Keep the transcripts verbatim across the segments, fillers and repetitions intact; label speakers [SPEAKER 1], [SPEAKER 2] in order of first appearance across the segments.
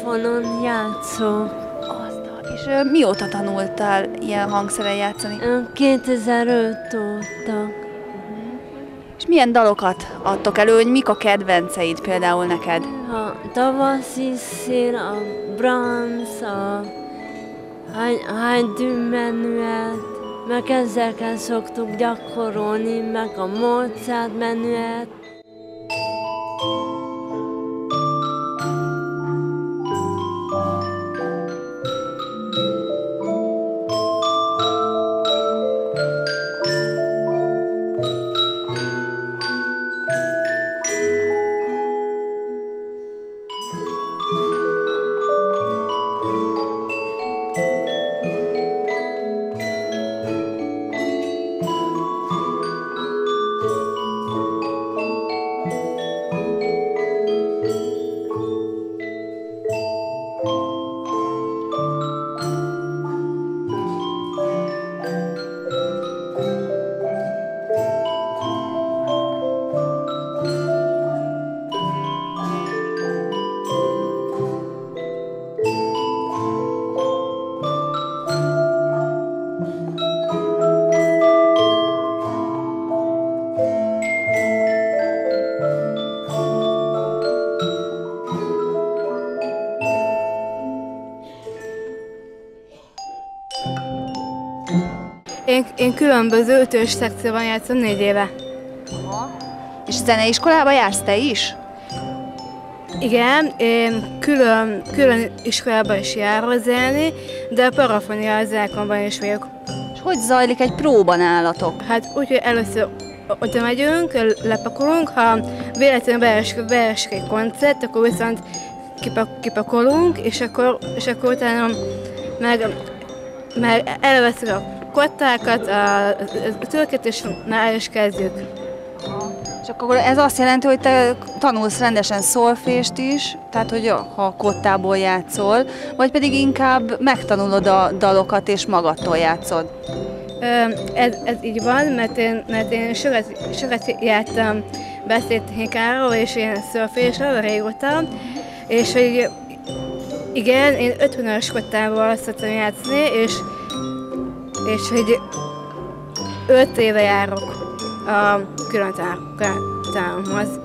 [SPEAKER 1] parafonon játszok.
[SPEAKER 2] És ö, mióta tanultál ilyen hangszeren játszani?
[SPEAKER 1] kétezer-öt óta.
[SPEAKER 2] És milyen dalokat adtok elő, hogy mik a kedvenceid például neked?
[SPEAKER 1] A tavaszi szél, a Brahms, a Haydn menüet, meg ezeket szoktuk gyakorolni, meg a Mozart menüet.
[SPEAKER 3] Én, én különböző ötös szekcióban játszom négy éve.
[SPEAKER 2] És zeneiskolába jársz te is?
[SPEAKER 3] Igen, én külön, külön iskolába is járok zenélni, de a parafonia zenekarban is vagyok.
[SPEAKER 2] És hogy zajlik egy próba nálatok?
[SPEAKER 3] Hát úgy, hogy először oda megyünk, lepakolunk, ha véletlenül beesik, beesik egy koncert, akkor viszont kipak, kipakolunk, és akkor, és akkor utána meg, meg elveszünk a kottákat, a, a tőket, és már el is kezdjük.
[SPEAKER 2] És akkor ez azt jelenti, hogy te tanulsz rendesen szolfést is, tehát hogy ha kottából játszol, vagy pedig inkább megtanulod a dalokat és magadtól játszod?
[SPEAKER 3] Ez, ez így van, mert én, mert én sokat, sokat jártam beszédtechnikáról és ilyen szolfésről régóta, és hogy igen, én ötvenes kottával szoktam játszani, és, és hogy öt éve járok a külön táromhoz.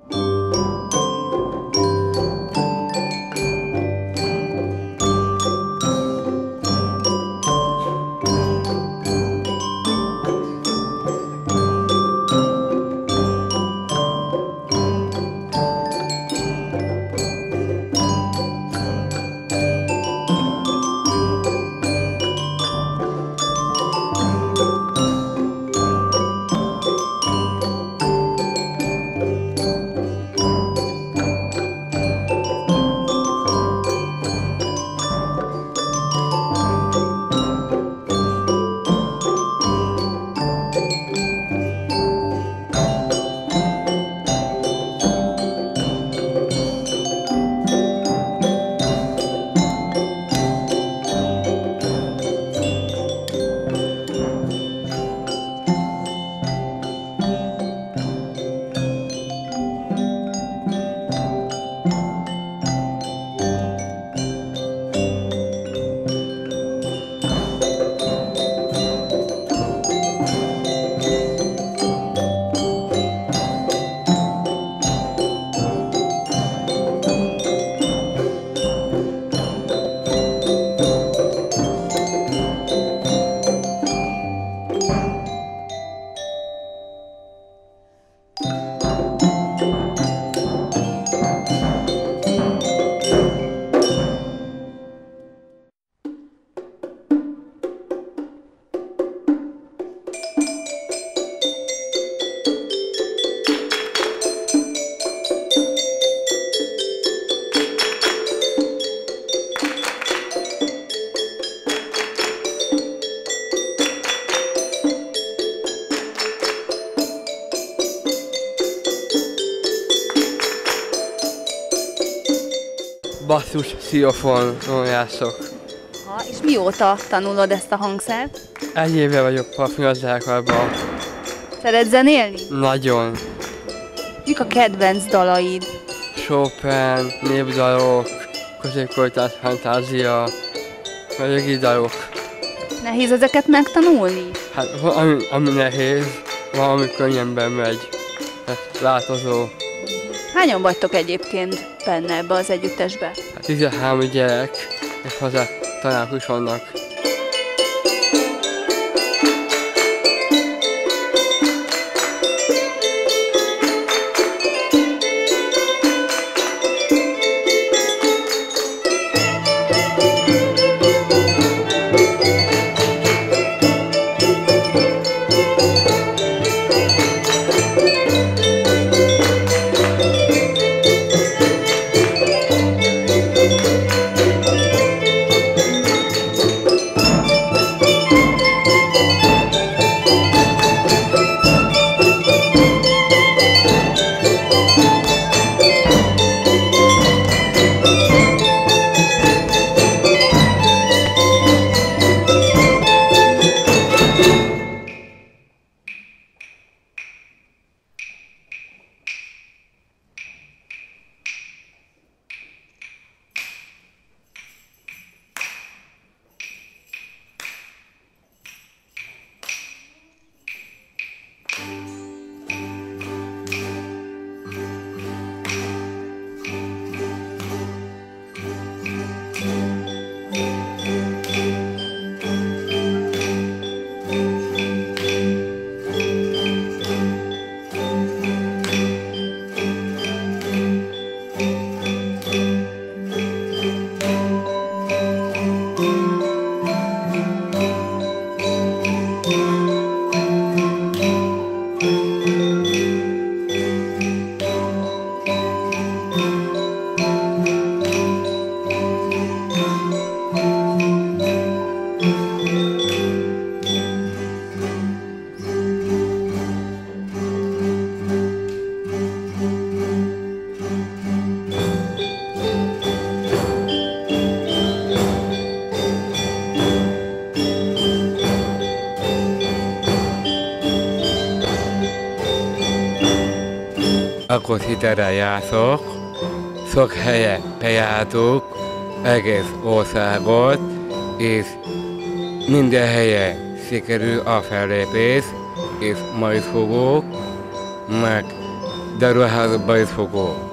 [SPEAKER 4] Basszus xilofon játszok.
[SPEAKER 2] Ha, és mióta tanulod ezt a hangszert?
[SPEAKER 4] Egy éve vagyok a zenekarban.
[SPEAKER 2] Szeret zenélni?
[SPEAKER 4] Nagyon.
[SPEAKER 2] Mik a kedvenc dalaid?
[SPEAKER 4] Chopin, népdalok, középkortás fantázia, vagy dalok.
[SPEAKER 2] Nehéz ezeket megtanulni?
[SPEAKER 4] Hát ami, ami nehéz, valami könnyebben megy, hát változó.
[SPEAKER 2] Hányan vagytok egyébként benne ebbe az együttesbe?
[SPEAKER 4] Hát tizenhárom gyerek, és hozzá tanárok is vannak.
[SPEAKER 5] Akkor hitelre jártok, sok helye bejártuk, egész országot, és minden helye sikerül a fellépés, és majd fogok, meg Daruházba is fogok.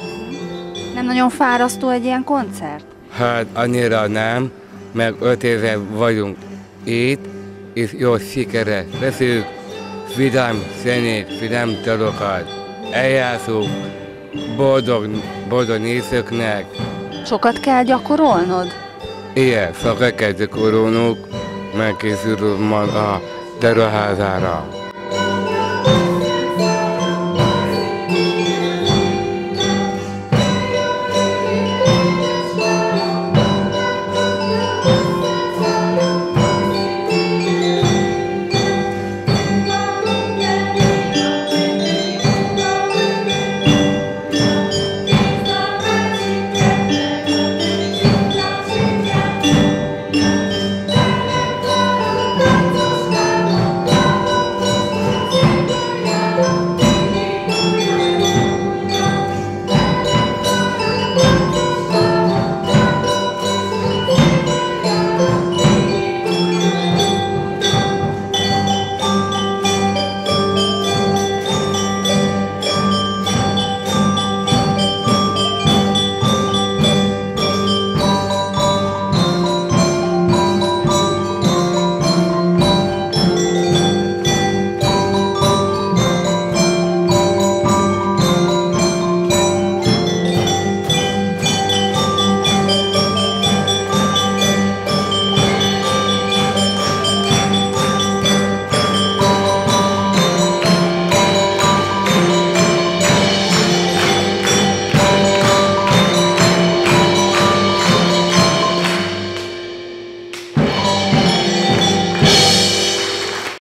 [SPEAKER 2] Nem nagyon fárasztó egy ilyen koncert?
[SPEAKER 5] Hát annyira nem, meg öt éve vagyunk itt, és jó sikere veszünk, vidám zenét, vidám dalokat. Eljátszunk boldog, boldog nézőknek.
[SPEAKER 2] Sokat kell gyakorolnod?
[SPEAKER 5] Igen, sokat kell gyakorolnunk, megkészülünk majd a Daruházára.